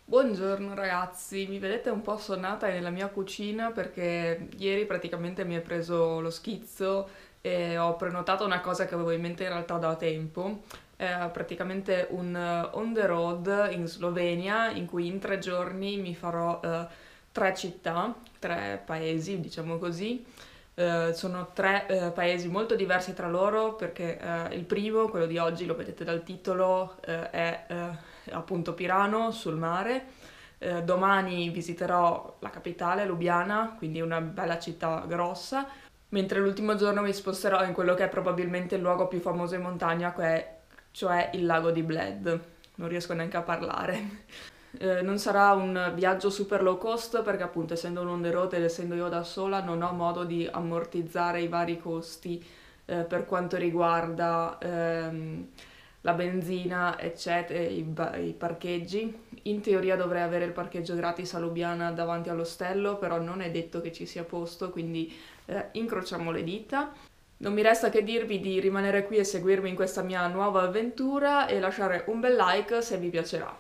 Buongiorno ragazzi, mi vedete un po' assonnata nella mia cucina perché ieri praticamente mi è preso lo schizzo e ho prenotato una cosa che avevo in mente in realtà da tempo. È praticamente un on the road in Slovenia in cui in 3 giorni mi farò tre città, tre paesi, diciamo così. Sono tre paesi molto diversi tra loro perché il primo, quello di oggi, lo vedete dal titolo, è appunto Pirano sul mare. Domani visiterò la capitale, Lubiana, quindi una bella città grossa, mentre l'ultimo giorno mi sposterò in quello che è probabilmente il luogo più famoso in montagna, cioè il lago di Bled. Non riesco neanche a parlare. Non sarà un viaggio super low cost perché appunto essendo un on the road ed essendo io da sola non ho modo di ammortizzare i vari costi per quanto riguarda la benzina, eccetera, i parcheggi. In teoria dovrei avere il parcheggio gratis a Lubiana davanti all'ostello, però non è detto che ci sia posto, quindi incrociamo le dita. Non mi resta che dirvi di rimanere qui e seguirmi in questa mia nuova avventura e lasciare un bel like se vi piacerà.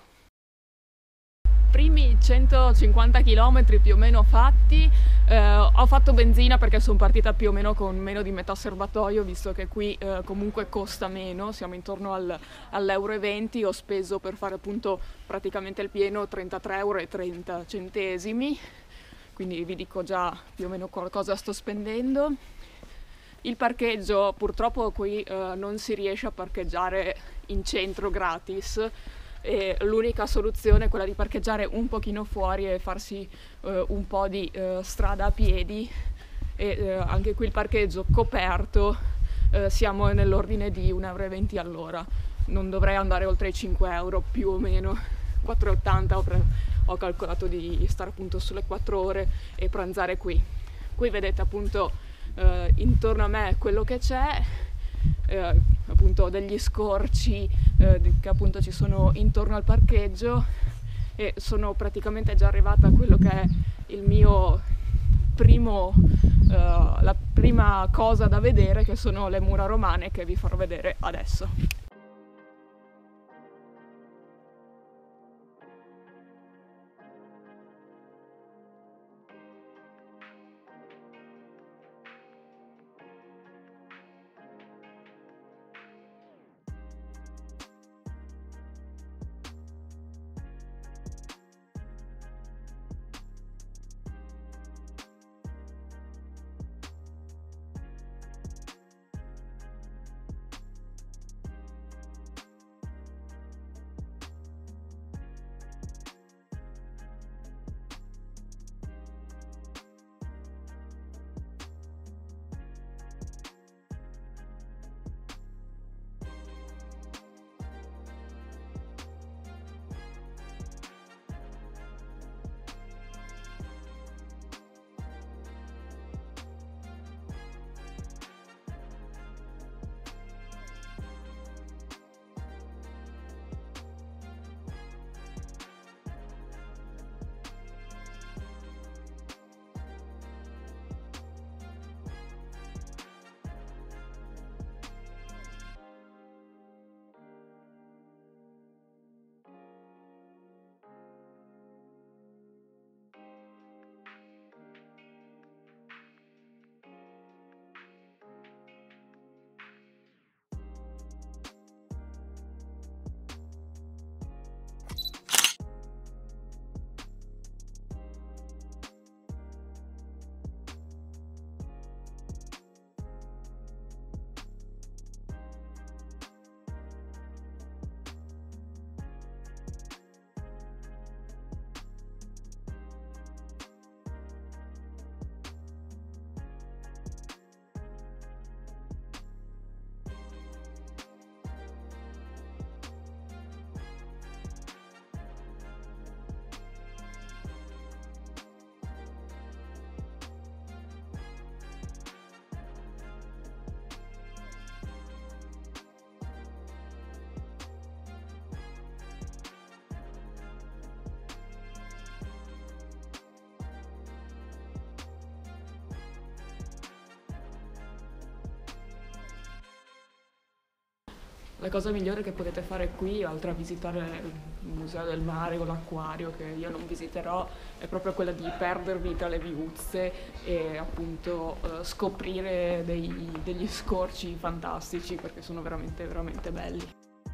Primi 150 km più o meno fatti, ho fatto benzina perché sono partita più o meno con meno di metà serbatoio, visto che qui comunque costa meno, siamo intorno all'euro e 20, ho speso per fare appunto praticamente il pieno 33,30 euro, quindi vi dico già più o meno cosa sto spendendo. Il parcheggio purtroppo qui non si riesce a parcheggiare in centro gratis e l'unica soluzione è quella di parcheggiare un pochino fuori e farsi un po' di strada a piedi e anche qui il parcheggio coperto siamo nell'ordine di 1,20 euro all'ora. Non dovrei andare oltre i 5 euro più o meno, 4,80 ho calcolato di stare appunto sulle 4 ore e pranzare qui. Qui vedete appunto intorno a me quello che c'è, appunto degli scorci che appunto ci sono intorno al parcheggio e sono praticamente già arrivata a quello che è il mio la prima cosa da vedere, che sono le mura romane che vi farò vedere adesso. La cosa migliore che potete fare qui, oltre a visitare il Museo del Mare o l'acquario, che io non visiterò, è proprio quella di perdervi tra le viuzze e appunto scoprire degli scorci fantastici, perché sono veramente, veramente belli.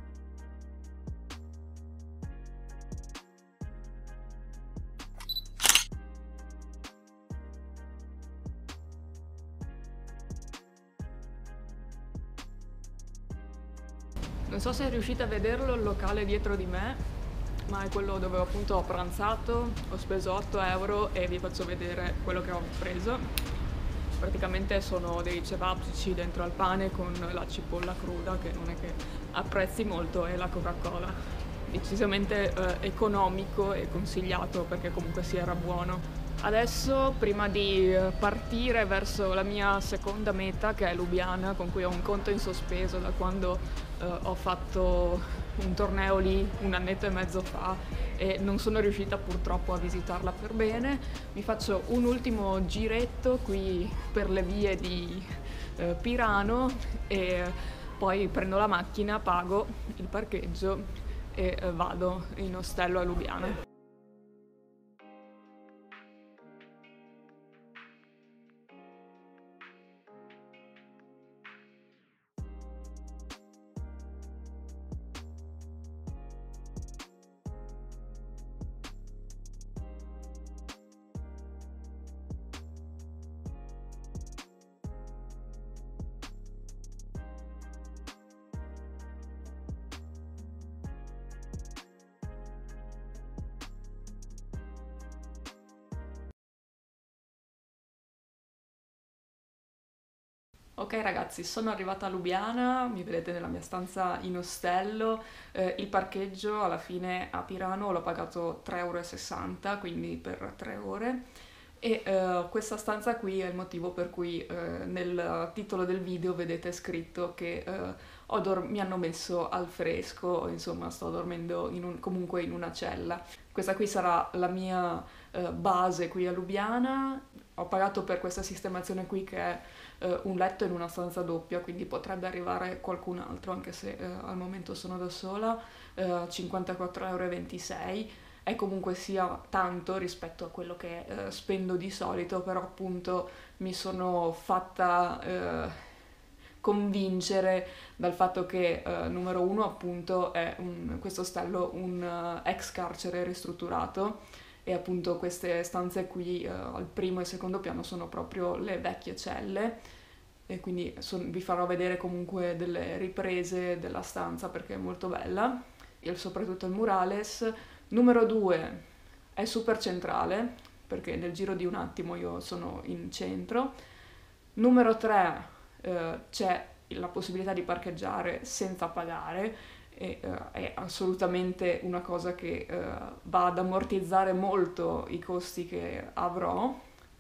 Non so se riuscite a vederlo, il locale dietro di me, ma è quello dove appunto ho pranzato, ho speso 8 euro e vi faccio vedere quello che ho preso. Praticamente sono dei cevapcici dentro al pane con la cipolla cruda, che non è che apprezzi molto, e la Coca-Cola. Decisamente economico e consigliato, perché comunque si era buono. Adesso, prima di partire verso la mia seconda meta, che è Lubiana, con cui ho un conto in sospeso da quando ho fatto un torneo lì un annetto e mezzo fa e non sono riuscita purtroppo a visitarla per bene, mi faccio un ultimo giretto qui per le vie di Pirano e poi prendo la macchina, pago il parcheggio e vado in ostello a Lubiana. Ok ragazzi, sono arrivata a Lubiana, mi vedete nella mia stanza in ostello, il parcheggio alla fine a Pirano l'ho pagato 3,60 €, quindi per 3 ore e questa stanza qui è il motivo per cui nel titolo del video vedete scritto che mi hanno messo al fresco, insomma sto dormendo comunque in una cella. Questa qui sarà la mia base qui a Lubiana, ho pagato per questa sistemazione qui che è un letto in una stanza doppia, quindi potrebbe arrivare qualcun altro, anche se al momento sono da sola, 54,26 €. È comunque sia tanto rispetto a quello che spendo di solito, però appunto mi sono fatta convincere dal fatto che numero uno appunto è questo ostello un ex carcere ristrutturato e appunto queste stanze qui al primo e secondo piano sono proprio le vecchie celle e quindi vi farò vedere comunque delle riprese della stanza perché è molto bella e soprattutto il murales. Numero 2 è super centrale perché nel giro di un attimo io sono in centro. Numero 3 c'è la possibilità di parcheggiare senza pagare e è assolutamente una cosa che va ad ammortizzare molto i costi che avrò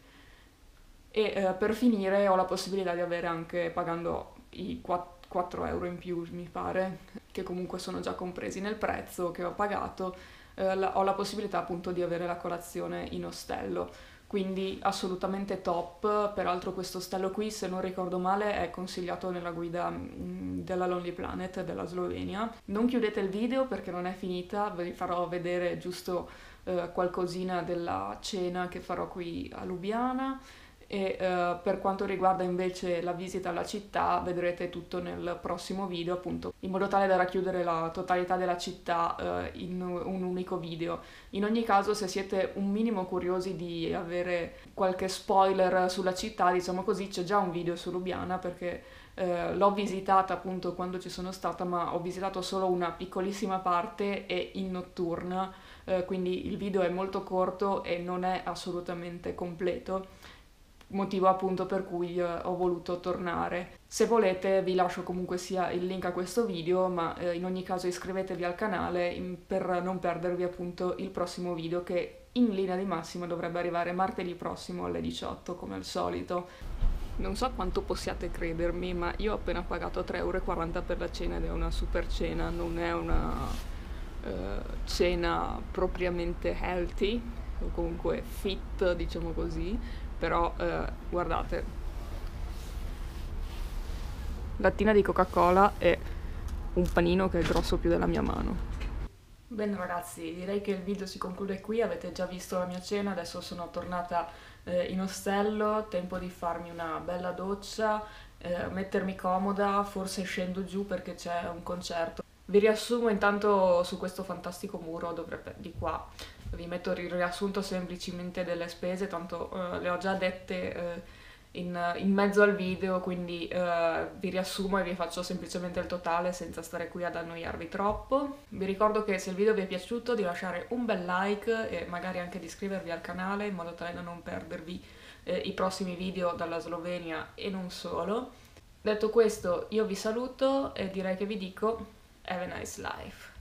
e per finire ho la possibilità di avere anche, pagando i 4 euro in più mi pare, che comunque sono già compresi nel prezzo che ho pagato, ho la possibilità appunto di avere la colazione in ostello. Quindi assolutamente top, peraltro questo ostello qui, se non ricordo male, è consigliato nella guida della Lonely Planet della Slovenia. Non chiudete il video perché non è finita, vi farò vedere giusto qualcosina della cena che farò qui a Lubiana e per quanto riguarda invece la visita alla città vedrete tutto nel prossimo video appunto in modo tale da racchiudere la totalità della città in un unico video. In ogni caso se siete un minimo curiosi di avere qualche spoiler sulla città, diciamo così, c'è già un video su Lubiana perché l'ho visitata appunto quando ci sono stata, ma ho visitato solo una piccolissima parte e in notturna, quindi il video è molto corto e non è assolutamente completo, motivo appunto per cui ho voluto tornare. Se volete vi lascio comunque sia il link a questo video, ma in ogni caso iscrivetevi al canale per non perdervi appunto il prossimo video che in linea di massima dovrebbe arrivare martedì prossimo alle 18 come al solito. Non so quanto possiate credermi, ma io ho appena pagato 3,40 € per la cena ed è una super cena, non è una cena propriamente healthy o comunque fit, diciamo così, però guardate, lattina di Coca-Cola e un panino che è grosso più della mia mano. Bene ragazzi, direi che il video si conclude qui, avete già visto la mia cena, adesso sono tornata in ostello, tempo di farmi una bella doccia, mettermi comoda, forse scendo giù perché c'è un concerto. Vi riassumo intanto su questo fantastico muro di qua, vi metto il riassunto semplicemente delle spese, tanto le ho già dette in mezzo al video, quindi vi riassumo e vi faccio semplicemente il totale senza stare qui ad annoiarvi troppo. Vi ricordo che se il video vi è piaciuto di lasciare un bel like e magari anche di iscrivervi al canale in modo tale da non perdervi i prossimi video dalla Slovenia e non solo. Detto questo, io vi saluto e direi che vi dico have a nice life.